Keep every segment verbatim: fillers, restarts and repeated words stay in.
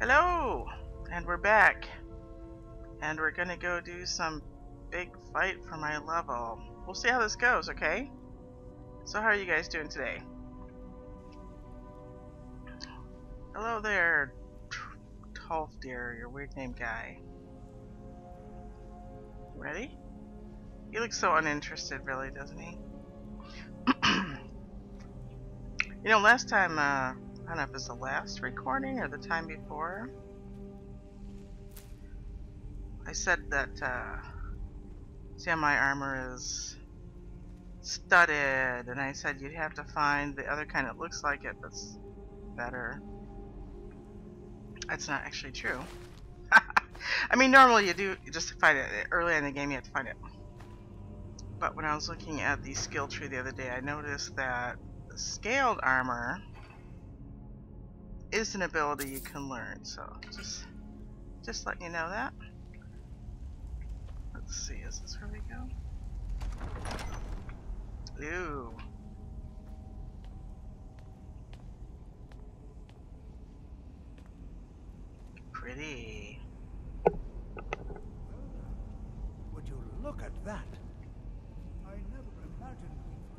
Hello! And we're back. And we're gonna go do some big fight for my level. We'll see how this goes, okay? So how are you guys doing today? Hello there, Tolfdir, your weird name guy. Ready? He looks so uninterested, really, doesn't he? You know, last time, uh, I don't know if it's the last recording or the time before, I said that, uh, see how my armor is studded, and I said you'd have to find the other kind that looks like it that's better. That's not actually true. I mean, normally you do, you just find it early in the game, you have to find it. But when I was looking at the skill tree the other day, I noticed that the scaled armor is an ability you can learn. So just, just letting you know that. Let's see, is this where we go? Ooh. Pretty. Would you look at that? I never imagined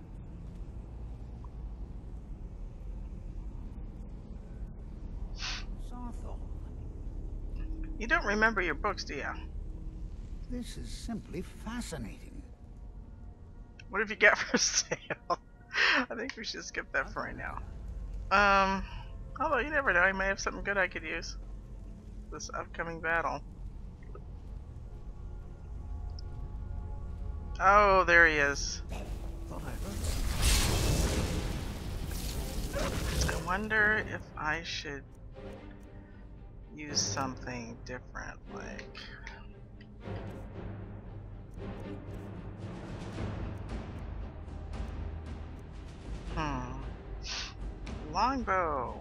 we'd find Saarthal. You don't remember your books, do you? This is simply fascinating. What have you got for sale? I think we should skip that for right now. Um, although you never know, I may have something good I could use this upcoming battle. Oh, there he is. I wonder if I should use something different, like... Hmm. Longbow.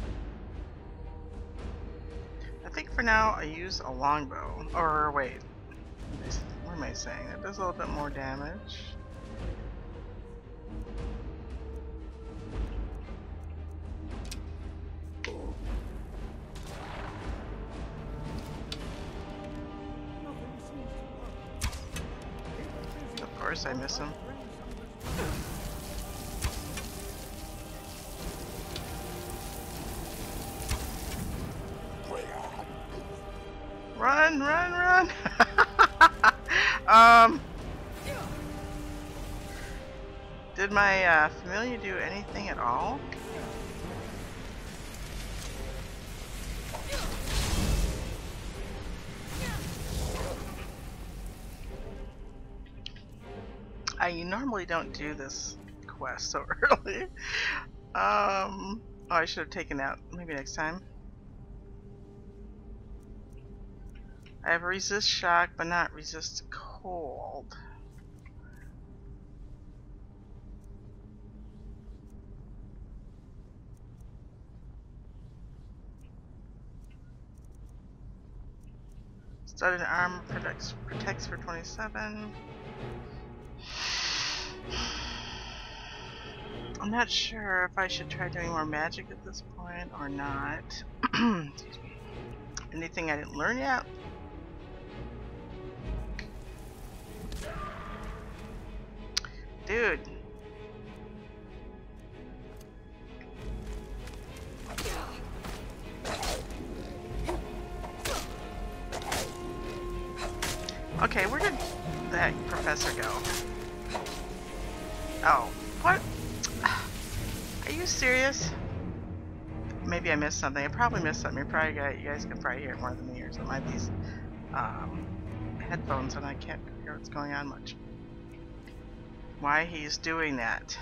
I think for now I use a longbow. Or wait. What am I saying? It does a little bit more damage. Of course I miss him. Run, run, run! um, did my uh, familiar do anything at all? I normally don't do this quest so early. Um, oh, I should have taken out. Maybe next time. I have resist shock, but not resist cold. Studded armor protects protects for twenty-seven. I'm not sure if I should try doing more magic at this point or not. Excuse me. Anything I didn't learn yet? Dude. Okay, where did that professor go? Oh, what? Are you serious? Maybe I missed something. I probably missed something. You probably got, you guys can probably hear it more than me or something. I have these um, headphones and I can't hear what's going on much. Why he's doing that.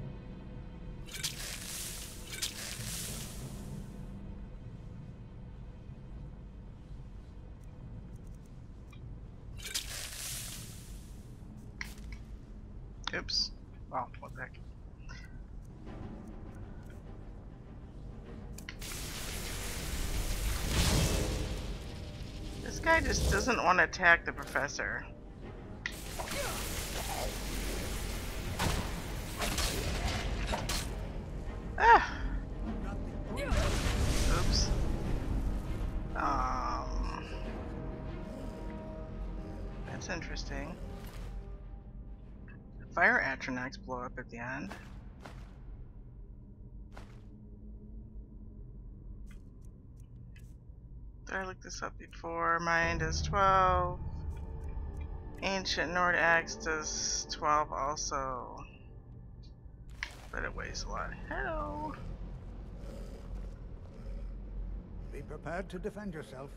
Oops. Wow, what the heck? This guy just doesn't want to attack the professor. Ah! Oops. That's interesting. Fire atronachs blow up at the end. Did I look this up before? Mine does twelve. Ancient Nord Axe does twelve also. But it weighs a lot. Hello! Be prepared to defend yourself.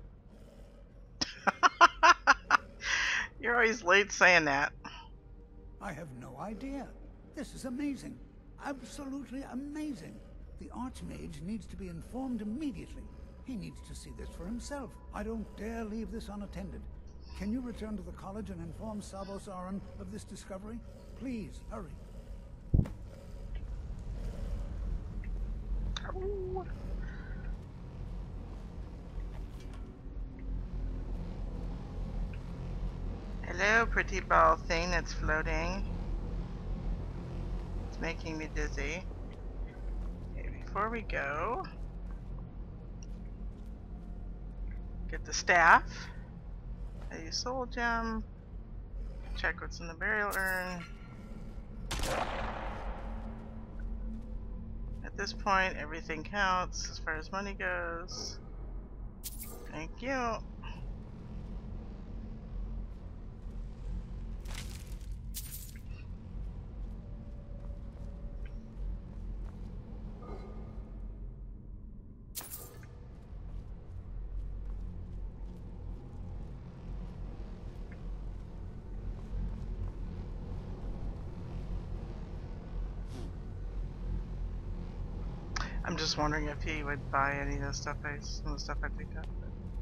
You're always late saying that. I have no idea. This is amazing. Absolutely amazing. The Archmage needs to be informed immediately. He needs to see this for himself. I don't dare leave this unattended. Can you return to the college and inform Sabo Saran of this discovery? Please, hurry. Ooh. Hello, pretty ball thing that's floating. It's making me dizzy. Okay, before we go, get the staff. I use soul gem. Check what's in the burial urn. At this point, everything counts as far as money goes. Thank you. I'm just wondering if he would buy any of the stuff I, some of the stuff I picked up.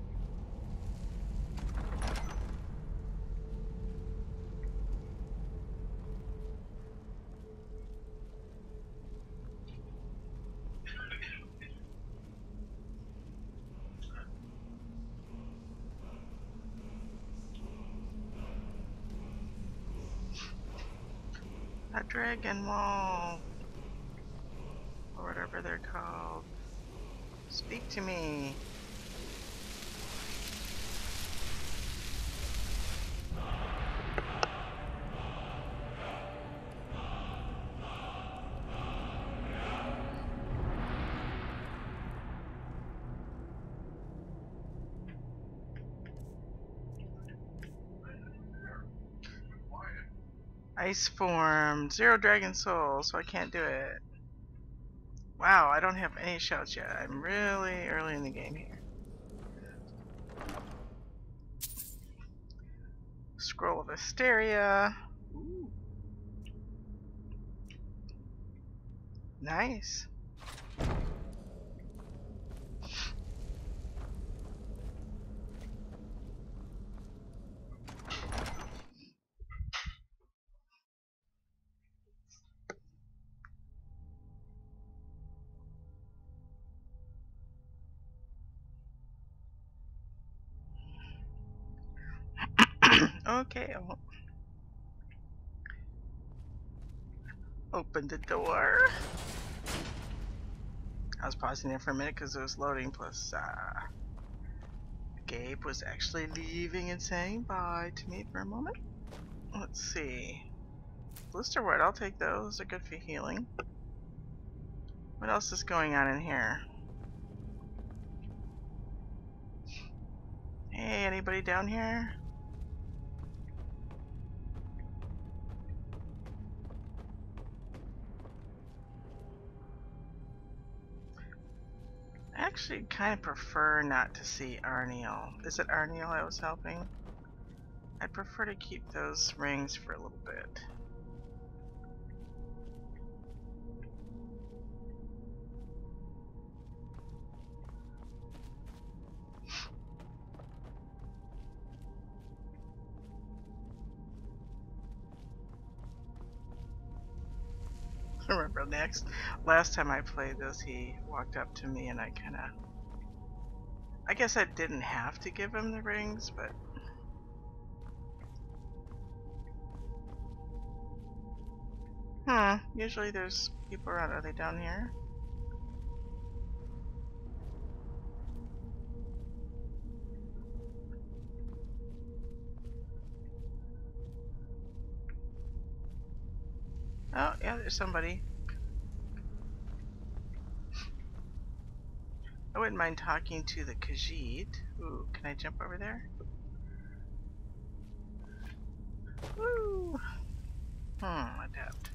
A dragon wall, or whatever they're called. Speak to me. Ice form, zero dragon soul, so I can't do it. Wow, I don't have any shouts yet. I'm really early in the game here. Scroll of Hysteria. Ooh. Nice. Okay, I'll open the door. I was pausing there for a minute because it was loading, plus uh, Gabe was actually leaving and saying bye to me for a moment. Let's see. Blisterwood, I'll take those. They're good for healing. What else is going on in here? Hey, anybody down here? I actually kind of prefer not to see Arniel. Is it Arniel I was helping? I'd prefer to keep those rings for a little bit. I remember next last time I played this, he walked up to me and I kind of, I guess I didn't have to give him the rings, but hmm, usually there's people around. Are they down here? Oh, yeah, there's somebody. I wouldn't mind talking to the Khajiit. Ooh, can I jump over there? Woo! Hmm, adapt.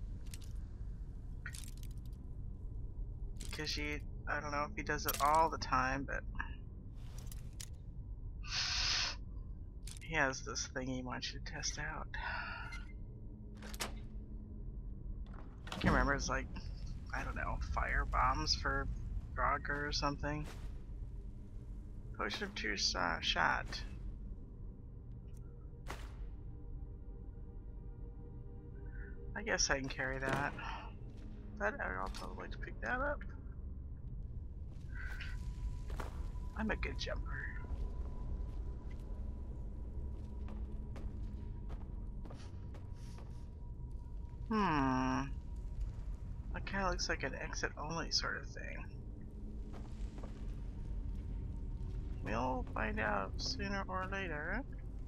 Khajiit, I don't know if he does it all the time, but he has this thing he wants you to test out. I can't remember, it's like, I don't know, fire bombs for Draugr or something. Potion of true uh, shot. I guess I can carry that. But I'd also like to pick that up. I'm a good jumper. Hmm. That kind of looks like an exit only sort of thing. We'll find out sooner or later.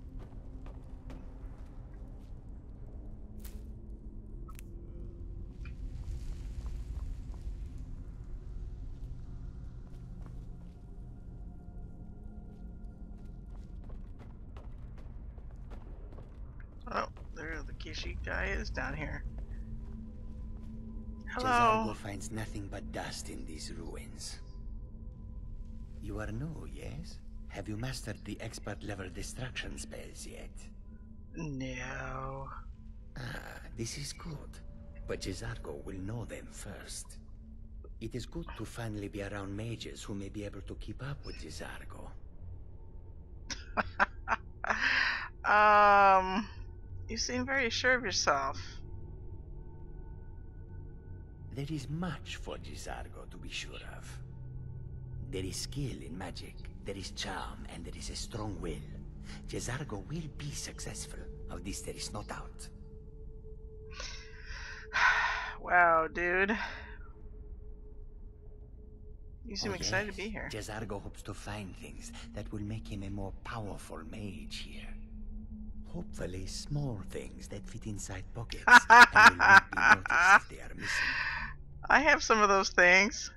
Oh, there the Khajiit guy is down here. Hello. J'zargo finds nothing but dust in these ruins. You are new, yes? Have you mastered the expert level destruction spells yet? No. Ah, this is good. But J'zargo will know them first. It is good to finally be around mages who may be able to keep up with J'zargo. um, you seem very sure of yourself. There is much for J'zargo to be sure of. There is skill in magic, there is charm, and there is a strong will. J'zargo will be successful. Of this there is no doubt. Wow, dude. You seem Oh, excited yes. to be here. J'zargo hopes to find things that will make him a more powerful mage here. Hopefully small things that fit inside pockets and will not be noticed if they are missing. I have some of those things.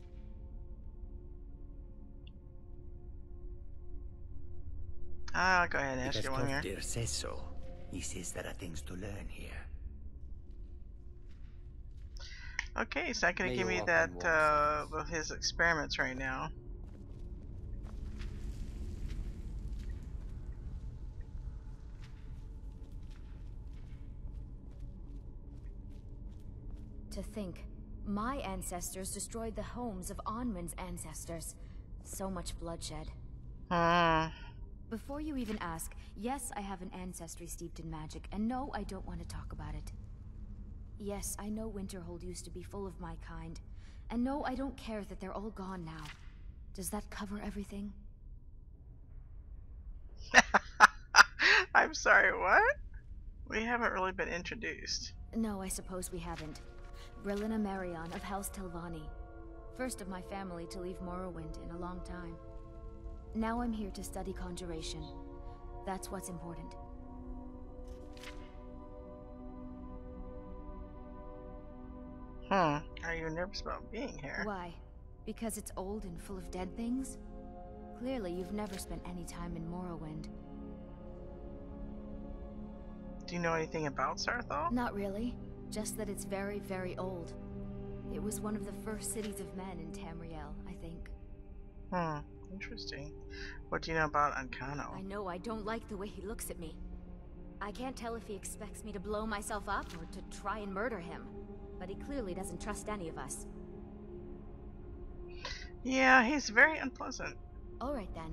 I'll go ahead and ask Because you one here. Tofdir says so. He says there are things to learn here. Okay, he's not going to May give you me walk that, on uh, warm of his experiments right now. To think, my ancestors destroyed the homes of Onwin's ancestors. So much bloodshed. Hmm. Before you even ask, yes, I have an ancestry steeped in magic, and no, I don't want to talk about it. Yes, I know Winterhold used to be full of my kind, and no, I don't care that they're all gone now. Does that cover everything? I'm sorry, what? We haven't really been introduced. No, I suppose we haven't. Brillina Marion of House Telvanni. First of my family to leave Morrowind in a long time. Now I'm here to study conjuration. That's what's important. Hmm. Are you nervous about being here? Why? Because it's old and full of dead things? Clearly, you've never spent any time in Morrowind. Do you know anything about Saarthal? Not really. Just that it's very, very old. It was one of the first cities of men in Tamriel, I think. Hmm. Interesting. What do you know about Ancano? I know I don't like the way he looks at me. I can't tell if he expects me to blow myself up or to try and murder him. But he clearly doesn't trust any of us. Yeah, he's very unpleasant. Alright then.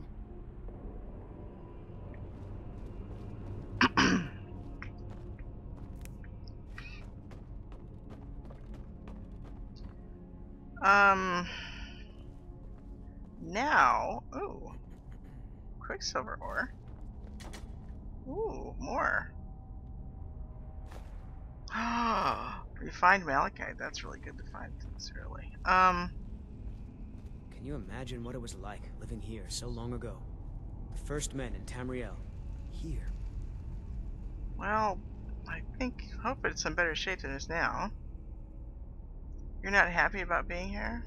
um... Now... Ooh. Quicksilver ore. Ooh, more. Refined malachite. That's really good to find this early. Um... Can you imagine what it was like living here so long ago? The first men in Tamriel. Here. Well, I think, hope it's in better shape than it is now. You're not happy about being here?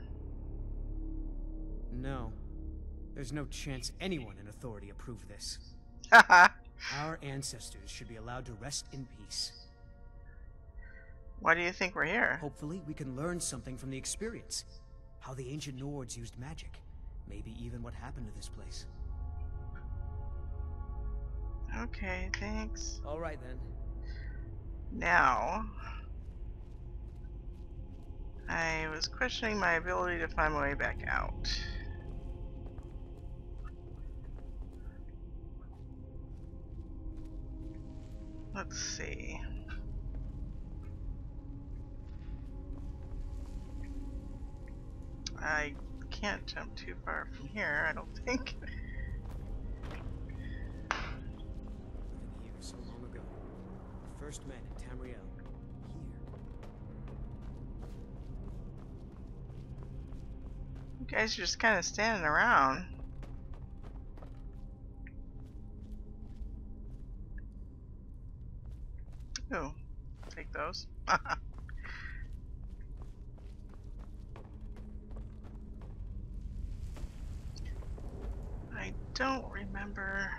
No. There's no chance anyone in authority approved this. Haha. Our ancestors should be allowed to rest in peace. Why do you think we're here? Hopefully, we can learn something from the experience. How the ancient Nords used magic. Maybe even what happened to this place. Okay, thanks. All right, then. Now, I was questioning my ability to find my way back out. Let's see. I can't jump too far from here, I don't think. Living here so long ago. First met in Tamriel. Here. You guys are just kind of standing around. Ooh, take those. I don't remember.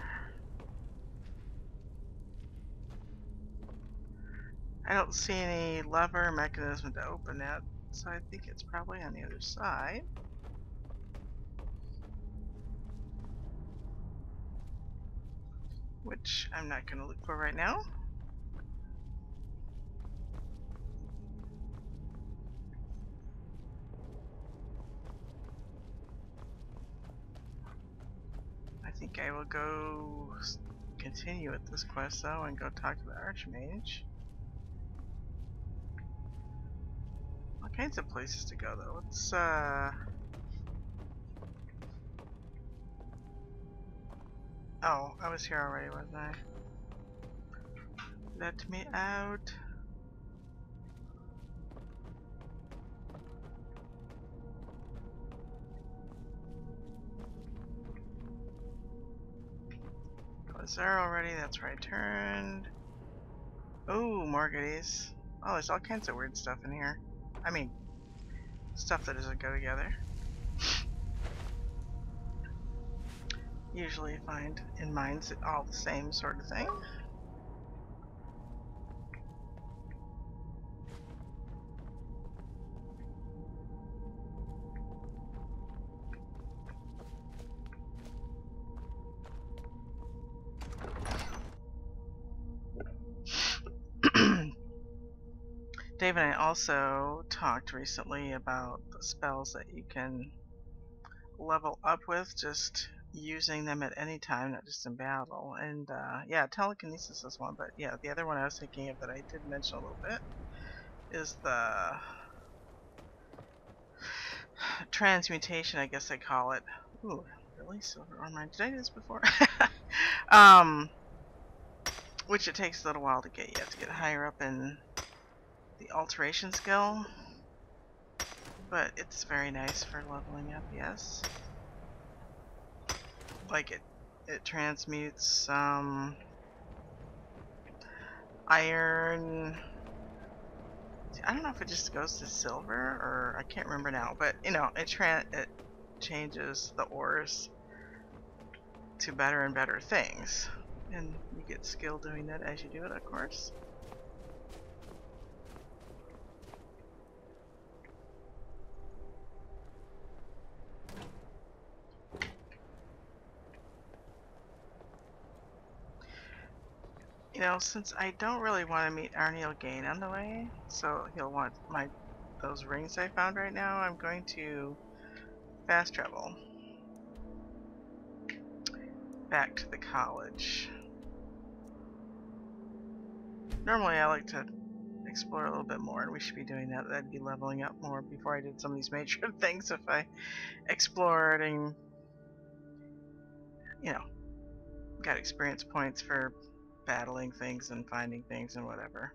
I don't see any lever mechanism to open that, so I think it's probably on the other side. Which I'm not going to look for right now. I think I will go continue with this quest though and go talk to the Archmage. All kinds of places to go though. Let's uh oh, I was here already, wasn't I? Let me out. I was there already, that's where I turned. Oh, more goodies. Oh, there's all kinds of weird stuff in here. I mean, stuff that doesn't go together. Usually you find in mines all the same sort of thing. Dave and I also talked recently about the spells that you can level up with just using them at any time, not just in battle. And uh, yeah, telekinesis is one, but yeah, the other one I was thinking of that I did mention a little bit is the transmutation, I guess they call it. Ooh, really? Silver armor? Did I do this before? um, which it takes a little while to get. You have to get higher up in the alteration skill, but it's very nice for leveling up. Yes, like it it transmutes some um, iron. I don't know if it just goes to silver or I can't remember now, but you know, it tran it changes the ores to better and better things, and you get skill doing that as you do it, of course. You know, since I don't really want to meet Arniel Gain on the way, so he'll want my those rings I found right now, I'm going to fast travel back to the college. Normally I like to explore a little bit more, and we should be doing that. That'd be leveling up more before I did some of these major things if I explored and, you know, got experience points for battling things and finding things and whatever.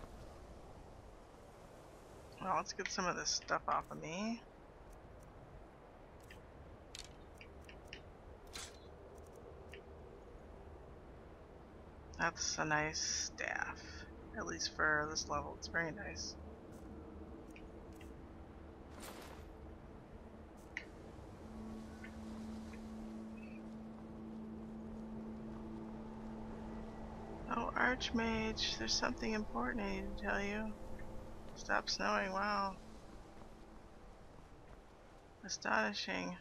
Well, let's get some of this stuff off of me. That's a nice staff. At least for this level, it's very nice. Oh, Archmage, there's something important I need to tell you. Stop snowing, wow. Astonishing.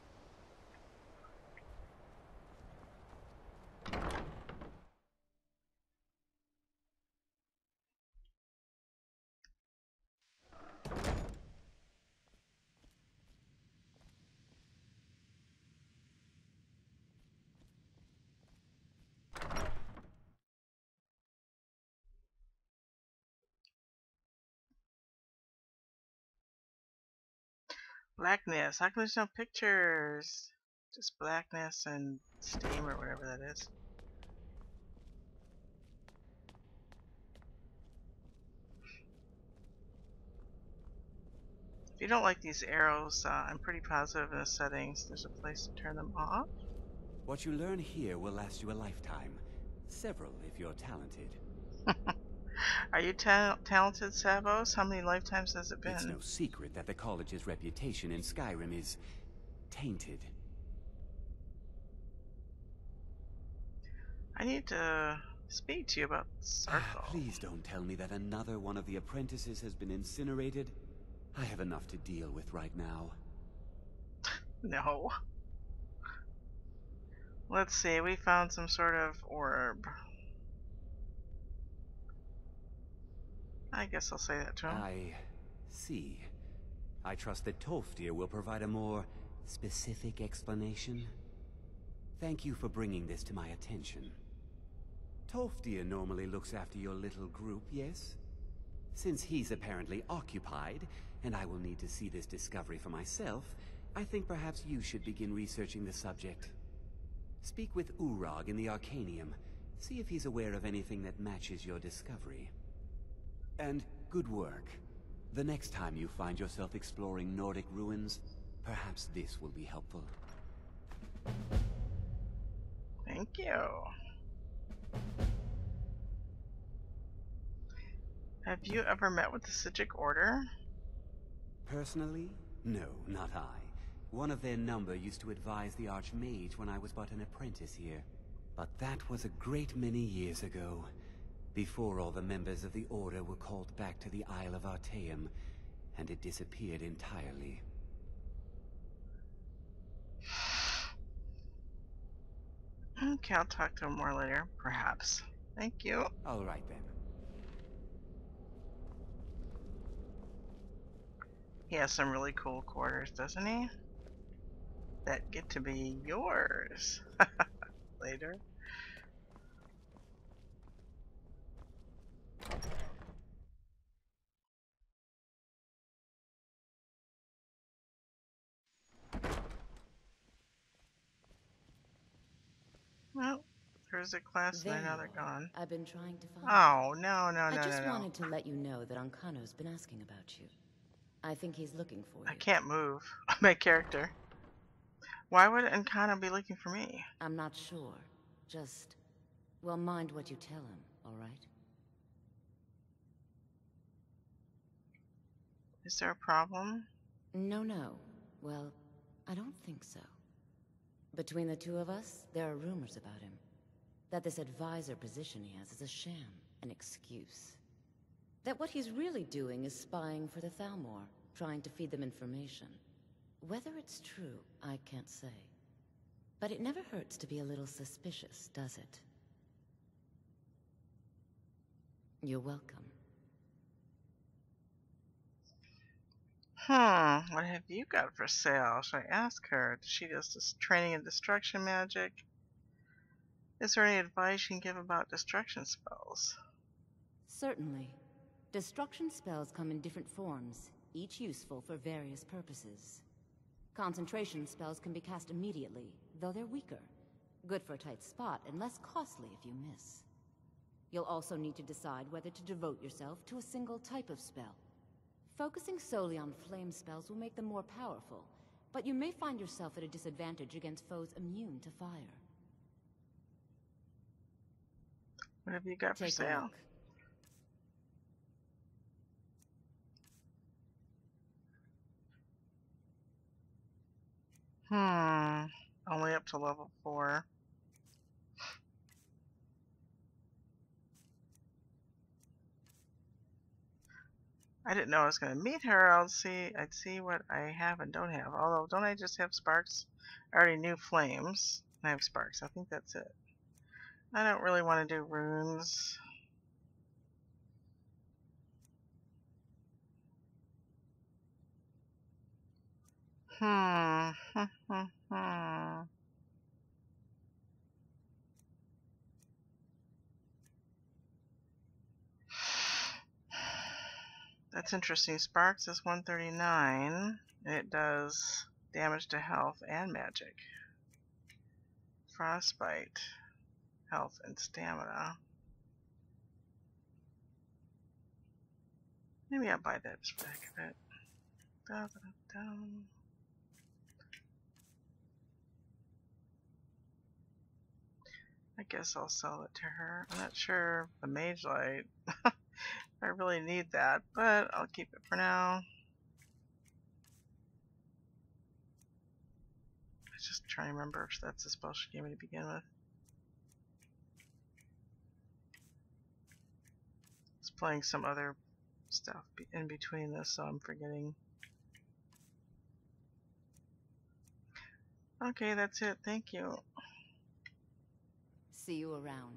Blackness. How come there's no pictures? Just blackness and steam or whatever that is. If you don't like these arrows, uh, I'm pretty positive in the settings there's a place to turn them off. What you learn here will last you a lifetime. Several if you're talented. Are you ta talented, Savos? How many lifetimes has it been? It's no secret that the college's reputation in Skyrim is tainted. I need to speak to you about Saarthal. Please don't tell me that another one of the apprentices has been incinerated. I have enough to deal with right now. No. Let's see, we found some sort of orb. I guess I'll say that to him. I see. I trust that Tolfdir will provide a more specific explanation. Thank you for bringing this to my attention. Tolfdir normally looks after your little group, yes? Since he's apparently occupied, and I will need to see this discovery for myself, I think perhaps you should begin researching the subject. Speak with Urag in the Arcanium. See if he's aware of anything that matches your discovery. And good work. The next time you find yourself exploring Nordic ruins, perhaps this will be helpful. Thank you. Have you ever met with the Psijic Order? Personally? No, not I. One of their number used to advise the Archmage when I was but an apprentice here. But that was a great many years ago, before all the members of the Order were called back to the Isle of Artaeum, and it disappeared entirely. Okay, I'll talk to him more later, perhaps. Thank you. All right then. He has some really cool quarters, doesn't he? That get to be yours later. Well, there's a class and now they're gone. I've been trying to find Oh, no, no, you. no, I just no, no. wanted to let you know that Ankano's been asking about you. I think he's looking for you. I can't move my character. Why would Encano be looking for me? I'm not sure. Just, well, mind what you tell him, all right? Is there a problem? No, no. Well, I don't think so. Between the two of us, there are rumors about him. That this advisor position he has is a sham, an excuse. That what he's really doing is spying for the Thalmor, trying to feed them information. Whether it's true, I can't say. But it never hurts to be a little suspicious, does it? You're welcome. Hmm, what have you got for sale? Should I ask her? Does she does this training in destruction magic? Is there any advice you can give about destruction spells? Certainly. Destruction spells come in different forms, each useful for various purposes. Concentration spells can be cast immediately, though they're weaker. Good for a tight spot and less costly if you miss. You'll also need to decide whether to devote yourself to a single type of spell. Focusing solely on flame spells will make them more powerful, but you may find yourself at a disadvantage against foes immune to fire. What have you got for Take a sale? look. Hmm. Only up to level four. I didn't know I was going to meet her. I'll see. I'd see what I have and don't have. Although, don't I just have sparks? I already knew flames. I have sparks. I think that's it. I don't really want to do runes. Hmm. Hmm. Hmm. Hmm. That's interesting. Sparks is one thirty-nine. It does damage to health and magic. Frostbite, health, and stamina. Maybe I'll buy that just for the heck of it. Da, da, da, da. I guess I'll sell it to her. I'm not sure the mage light. I really need that, but I'll keep it for now. I was just trying to remember if that's the spell she gave me to begin with. It's playing some other stuff in between this, so I'm forgetting. Okay, that's it. Thank you. See you around.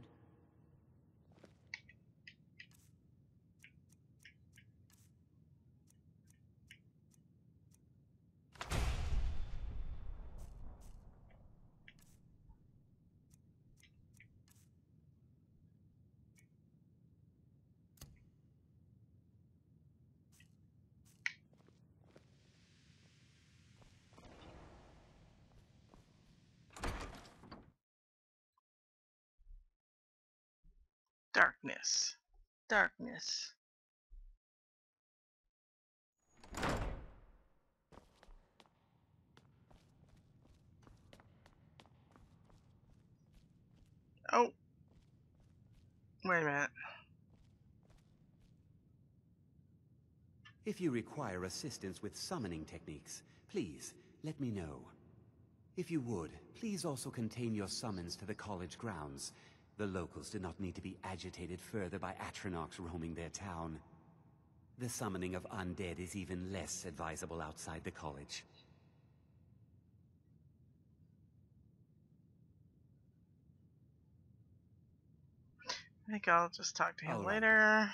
Darkness. Darkness. Oh. Wait a minute. If you require assistance with summoning techniques, please let me know. If you would, please also contain your summons to the college grounds. The locals do not need to be agitated further by Atronachs roaming their town. The summoning of undead is even less advisable outside the college. I think I'll just talk to him All right. later.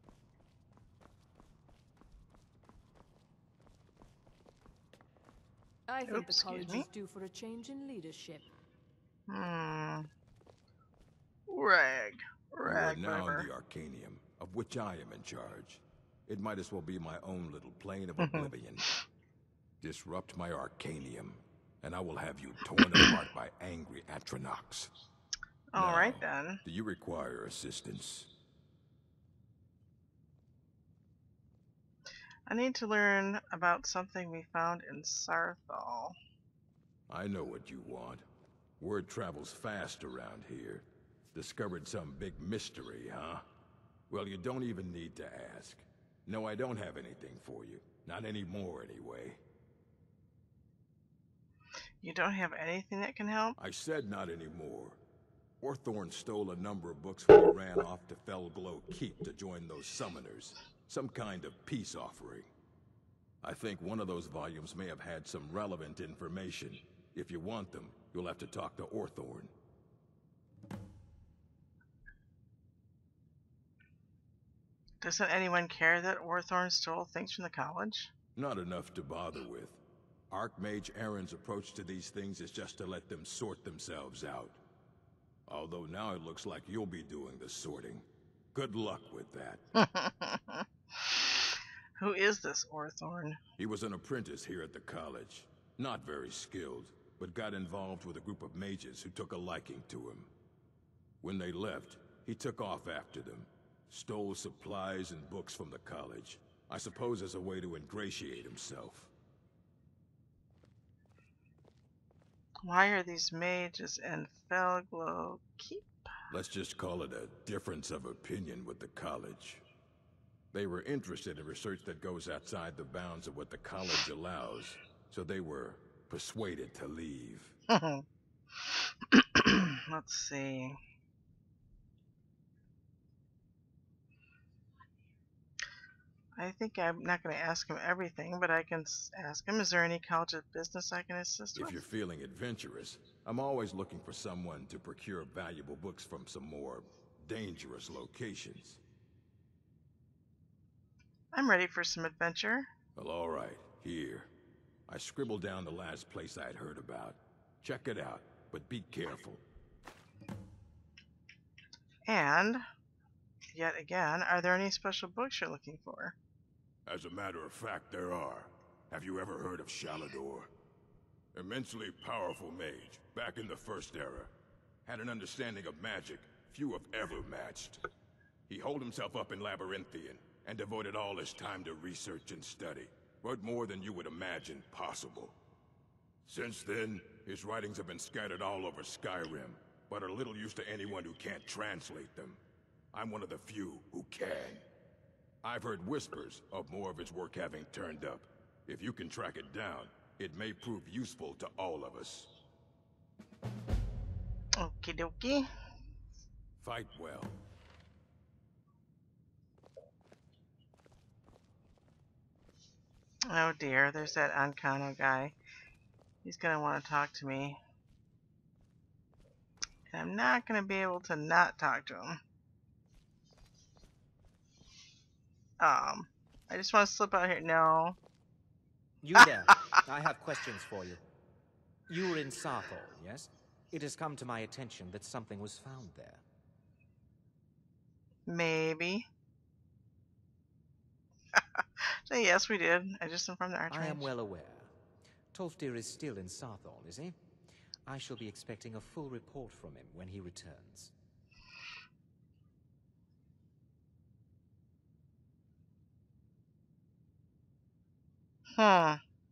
I think Oops, the college excuse me. is due for a change in leadership. Hmm. Rag. You are Rag, now whatever. in the Arcanium, of which I am in charge. It might as well be my own little plane of oblivion. Disrupt my Arcanium, and I will have you torn apart by angry Atronachs. Alright Now, then. do you require assistance? I need to learn about something we found in Saarthal. I know what you want. Word travels fast around here. Discovered some big mystery, huh? Well, you don't even need to ask. No, I don't have anything for you. Not anymore, anyway. You don't have anything that can help? I said not anymore. Orthorn stole a number of books when he ran off to Felglow Keep to join those summoners. Some kind of peace offering. I think one of those volumes may have had some relevant information. If you want them, you'll have to talk to Orthorn. Doesn't anyone care that Orthorn stole things from the college? Not enough to bother with. Archmage Aaron's approach to these things is just to let them sort themselves out. Although now it looks like you'll be doing the sorting. Good luck with that. Who is this Orthorn? He was an apprentice here at the college. Not very skilled, but got involved with a group of mages who took a liking to him. When they left, he took off after them. Stole supplies and books from the college. I suppose as a way to ingratiate himself. Why are these mages in Felglow Keep? Let's just call it a difference of opinion with the college. They were interested in research that goes outside the bounds of what the college allows, so they were persuaded to leave. Let's see. I think I'm not going to ask him everything, but I can ask him, is there any college of business I can assist with? If you're feeling adventurous, I'm always looking for someone to procure valuable books from some more dangerous locations. I'm ready for some adventure. Well, all right, here. I scribbled down the last place I'd heard about. Check it out, but be careful. And, yet again, are there any special books you're looking for? As a matter of fact, there are. Have you ever heard of Shalador? Immensely powerful mage, back in the First Era. Had an understanding of magic few have ever matched. He holed himself up in Labyrinthian, and devoted all his time to research and study. But more than you would imagine possible. Since then, his writings have been scattered all over Skyrim, but are little use to anyone who can't translate them. I'm one of the few who can. I've heard whispers of more of his work having turned up. If you can track it down, it may prove useful to all of us. Okie dokie. Fight well. Oh dear, there's that Ancano guy. He's gonna want to talk to me. And I'm not gonna be able to not talk to him. Um, I just want to slip out here. No. You there. I have questions for you. You were in Saarthal, yes? It has come to my attention that something was found there. Maybe. So yes, we did. I just informed the Archmage. I am well aware. Tolfdir is still in Saarthal, is he? I shall be expecting a full report from him when he returns. Hmm.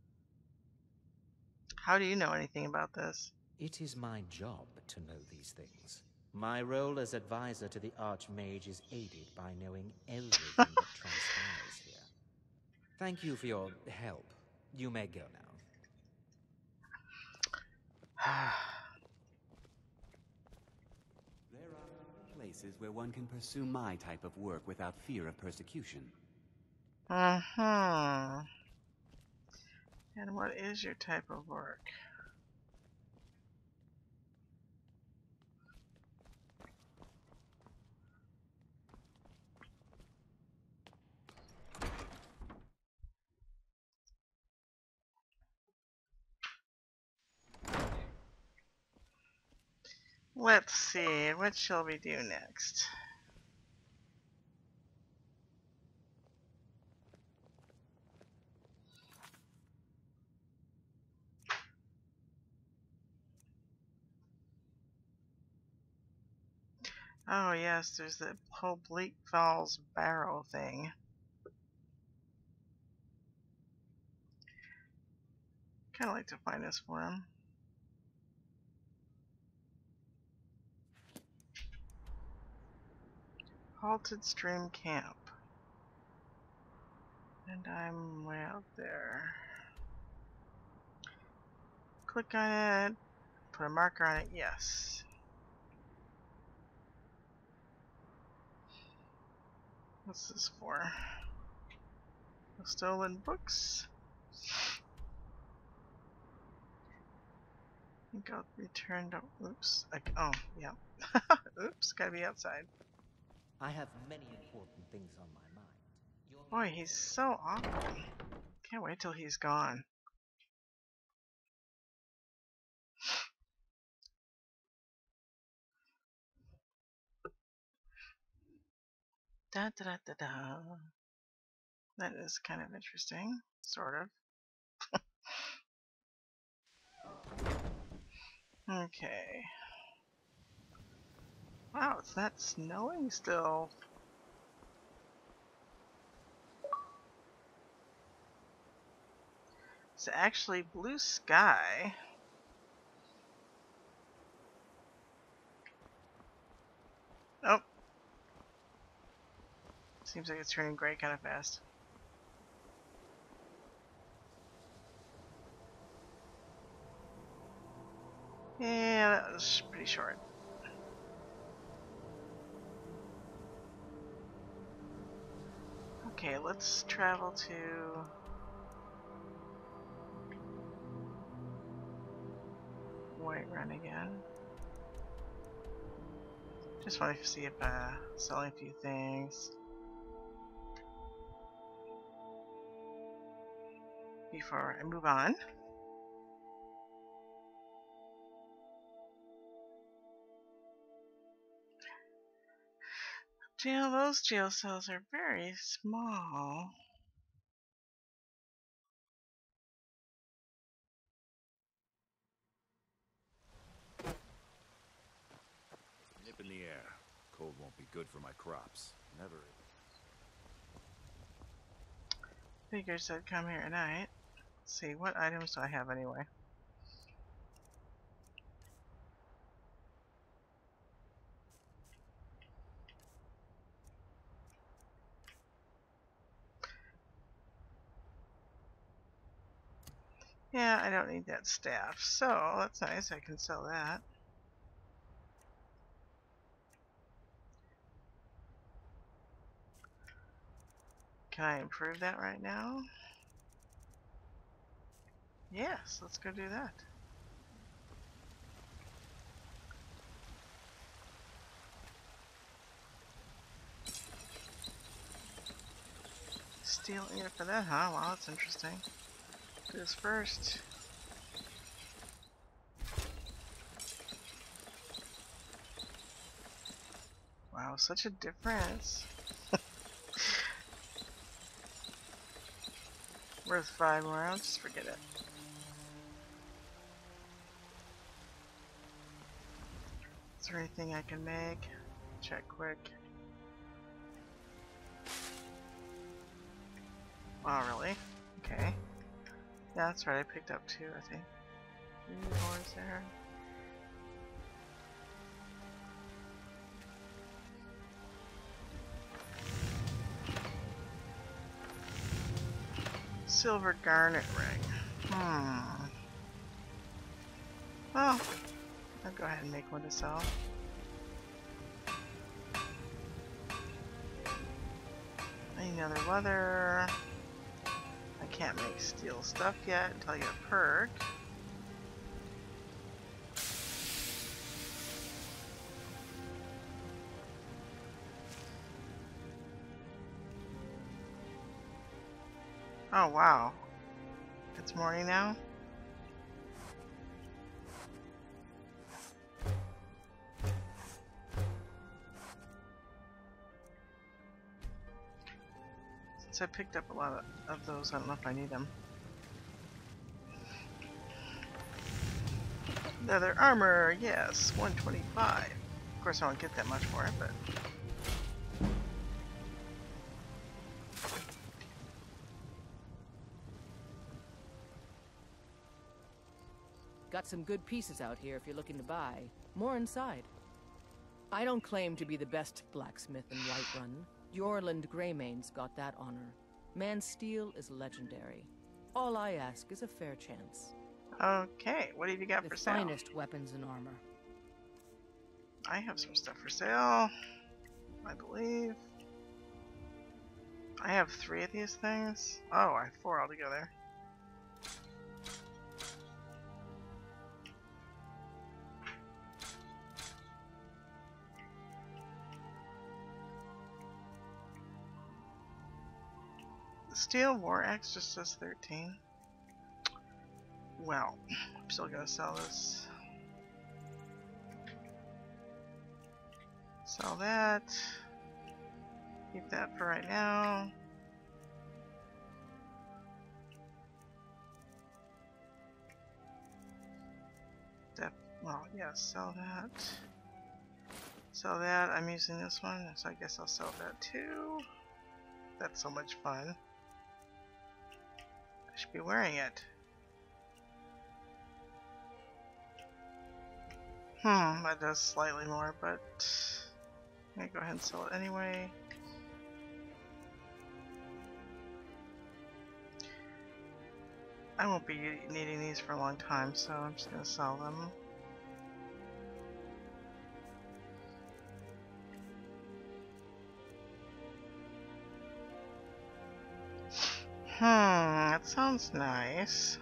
How do you know anything about this? It is my job to know these things. My role as advisor to the Archmage is aided by knowing everything that transpires here. Thank you for your help. You may go now. There are places where one can pursue my type of work without fear of persecution. Uh-huh. And what is your type of work? Let's see, what shall we do next? Oh yes, there's the whole Bleak Falls Barrow thing. Kinda like to find this for him. Halted Stream Camp. And I'm way out there. Click on it, put a marker on it, yes. What's this for? The stolen books? I think I'll return to, oops, I, oh, yeah. Oops, gotta be outside. I have many important things on my mind. Your Boy, he's so awkward. Can't wait till he's gone. Da da da da da. That is kind of interesting, sort of. Okay. Wow, it's not snowing still. It's actually blue sky. Oh. Seems like it's turning gray kind of fast. Yeah, that was pretty short. Okay, let's travel to Whiterun again. Just want to see if uh selling a few things before I move on. Jail, those jail cells are very small. Nip in the air. Cold won't be good for my crops. Never. Figures I'd come here tonight. Let's see, what items do I have anyway? Yeah, I don't need that staff, so that's nice, I can sell that. Can I improve that right now? Yes, let's go do that. Steel ingot for that, huh? Wow, that's interesting. Do this first. Wow, such a difference. Worth five more ounces, forget it. Is there anything I can make? Check quick. Wow, really? Okay. Yeah, that's right, I picked up two, I think. Three doors there. Silver garnet ring. Hmm. Well, I'll go ahead and make one to sell. I need another leather. I can't make steel stuff yet until I get a perk. Oh wow. It's morning now? Since I picked up a lot of, of those, I don't know if I need them. Leather armor, yes, one twenty-five. Of course I won't get that much for it, but... Got some good pieces out here if you're looking to buy. More inside. I don't claim to be the best blacksmith in Whiterun. Jorland Greymane's got that honor. Man's steel is legendary. All I ask is a fair chance. Okay, what have you got The for sale? finest weapons and armor. I have some stuff for sale, I believe. I have three of these things. Oh, I have four altogether. Steel War Axe just says thirteen. Well, I'm still gonna sell this. Sell that. Keep that for right now. That, well, yeah, sell that. Sell that. I'm using this one, so I guess I'll sell that too. That's so much fun. I should be wearing it. Hmm, that does slightly more, but I'm gonna go ahead and sell it anyway. I won't be needing these for a long time, so I'm just gonna sell them. Hmm, that sounds nice.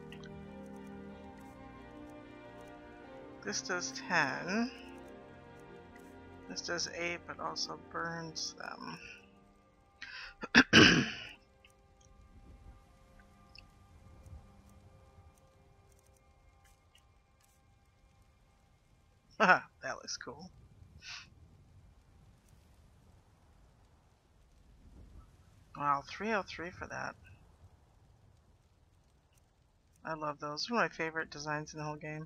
This does ten. This does eight, but also burns them. That looks cool. Wow, three oh three for that. I love those. They're one of my favorite designs in the whole game.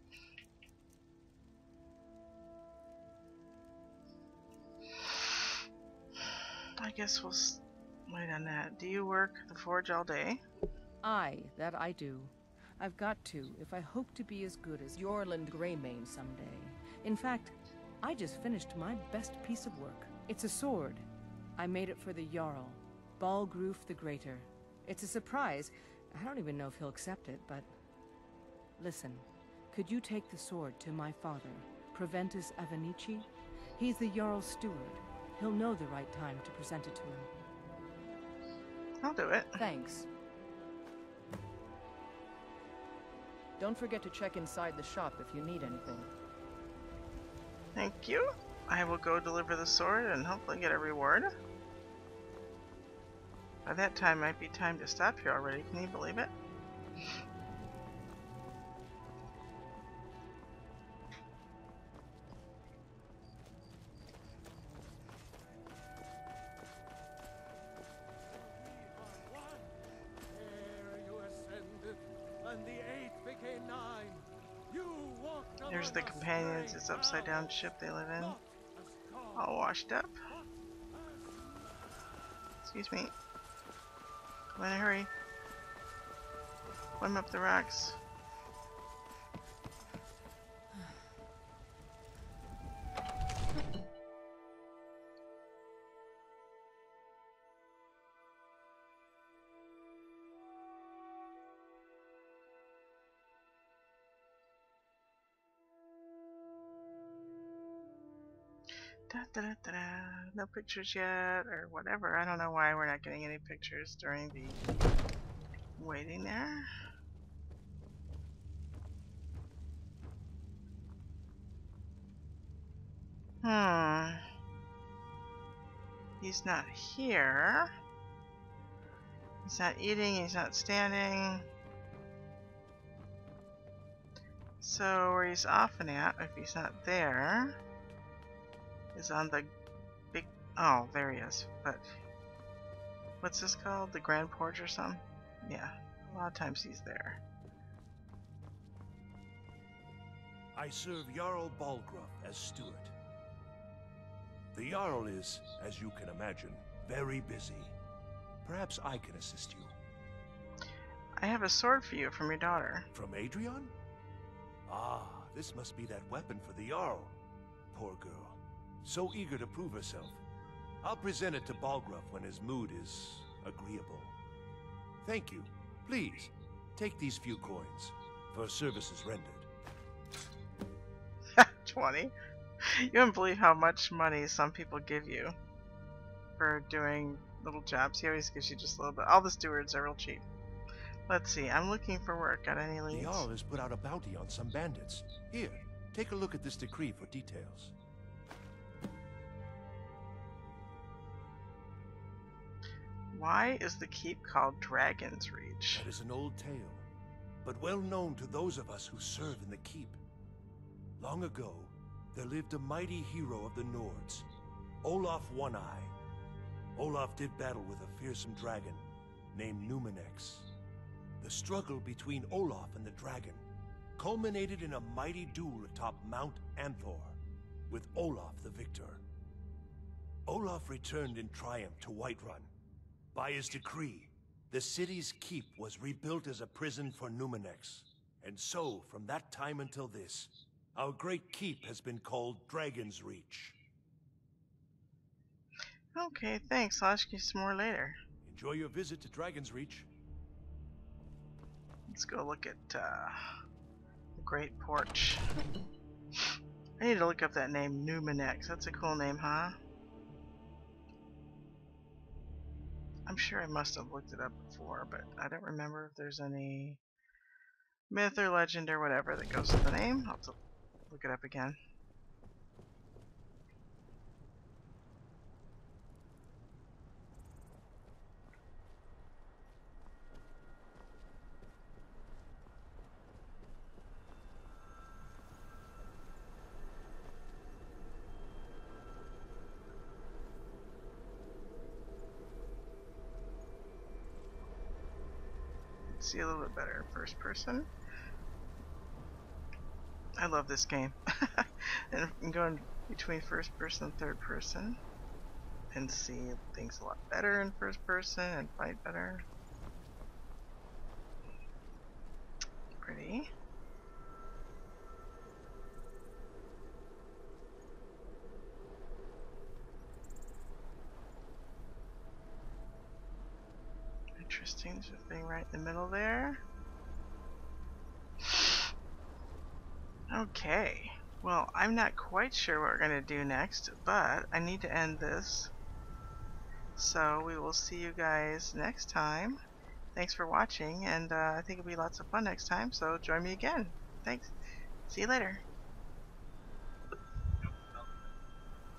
I guess we'll wait on that. Do you work the forge all day? Aye, that I do. I've got to, if I hope to be as good as Jorland Greymane someday. In fact, I just finished my best piece of work. It's a sword. I made it for the Jarl, Balgruf the Greater. It's a surprise. I don't even know if he'll accept it, but... Listen, could you take the sword to my father, Proventus Avenici? He's the Jarl's steward. He'll know the right time to present it to him. I'll do it. Thanks. Don't forget to check inside the shop if you need anything. Thank you. I will go deliver the sword and hopefully get a reward. By that time, might be time to stop here already. Can you believe it? There's the companions. It's upside down ship they live in. All washed up. Excuse me. Come in a hurry. Climb up the rocks. Da, da, da, da, da. No pictures yet, or whatever. I don't know why we're not getting any pictures during the waiting there. Hmm. He's not here. He's not eating, he's not standing. So where he's often at, if he's not there, is on the big... Oh, there he is. But what's this called? The Grand Porch or something? Yeah, a lot of times he's there. I serve Jarl Balgruf as steward. The Jarl is, as you can imagine, very busy. Perhaps I can assist you. I have a sword for you from your daughter. From Adrian? Ah, this must be that weapon for the Jarl. Poor girl. So eager to prove herself. I'll present it to Balgruf when his mood is agreeable. Thank you. Please, take these few coins for services rendered. twenty? You wouldn't believe how much money some people give you for doing little jobs. He always gives you just a little bit. All the stewards are real cheap. Let's see, I'm looking for work. Got any leads? The Jarl has put out a bounty on some bandits. Here, take a look at this decree for details. Why is the keep called Dragon's Reach? That is an old tale, but well known to those of us who serve in the keep. Long ago, there lived a mighty hero of the Nords, Olaf One-Eye. Olaf did battle with a fearsome dragon named Numenex. The struggle between Olaf and the dragon culminated in a mighty duel atop Mount Anthor, with Olaf the victor. Olaf returned in triumph to Whiterun. By his decree, the city's keep was rebuilt as a prison for Numenex. And so, from that time until this, our great keep has been called Dragon's Reach. Okay, thanks. I'll ask you some more later. Enjoy your visit to Dragon's Reach. Let's go look at uh, the Great Porch. I need to look up that name, Numinex. That's a cool name, huh? I'm sure I must have looked it up before, but I don't remember if there's any myth or legend or whatever that goes with the name. I'll have to look it up again. See a little bit better first person. I love this game. And I'm going between first person and third person and see things a lot better in first person and fight better. Pretty. Interesting. There's a thing right in the middle there. Okay. Well, I'm not quite sure what we're going to do next, but I need to end this. So we will see you guys next time. Thanks for watching, and uh, I think it'll be lots of fun next time, so join me again. Thanks. See you later.